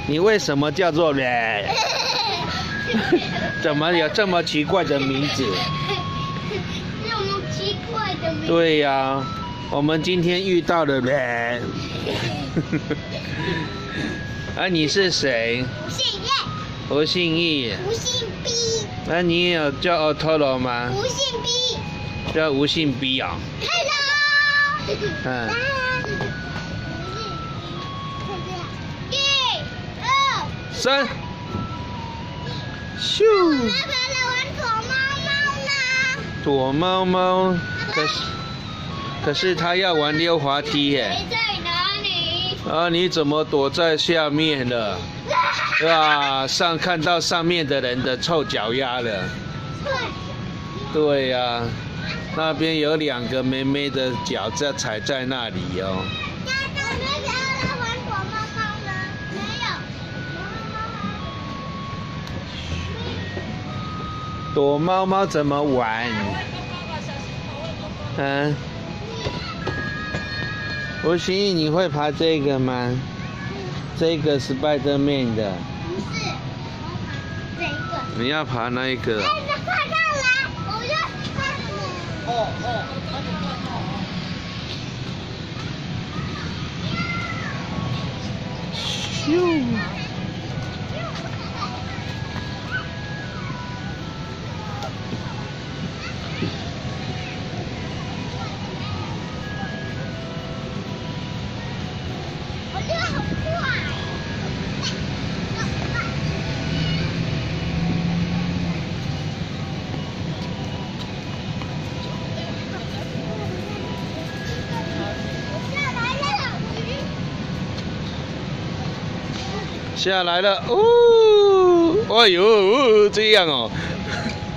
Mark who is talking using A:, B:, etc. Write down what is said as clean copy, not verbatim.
A: 你为什么叫做人？怎么有这么奇怪的名字？
B: 这么奇怪的名字。
A: 对呀，我们今天遇到了人。啊，你是谁？
B: 吴姓叶。
A: 我姓易。
B: 吴姓 B。
A: 那你有叫 Otoro 吗？
B: 吴姓 B。
A: 叫吴姓 B 啊。
B: Hello。
A: 嗯。3，咻！
B: 妈妈来玩躲猫猫呢。
A: 躲猫猫，可是他要玩溜滑梯耶。
B: 谁在哪里？
A: 啊，你怎么躲在下面了？哇，看到上面的人的臭脚丫了。对呀，那边有2个妹妹的脚在踩在那里哦。躲猫猫怎么玩？嗯，吴心怡，你会爬这个吗？这个是Spiderman的。
B: 不是，这个。
A: 你要爬那一个？
B: 快看来，我就看。
A: 咻！下来了，哦，哎呦，这样哦。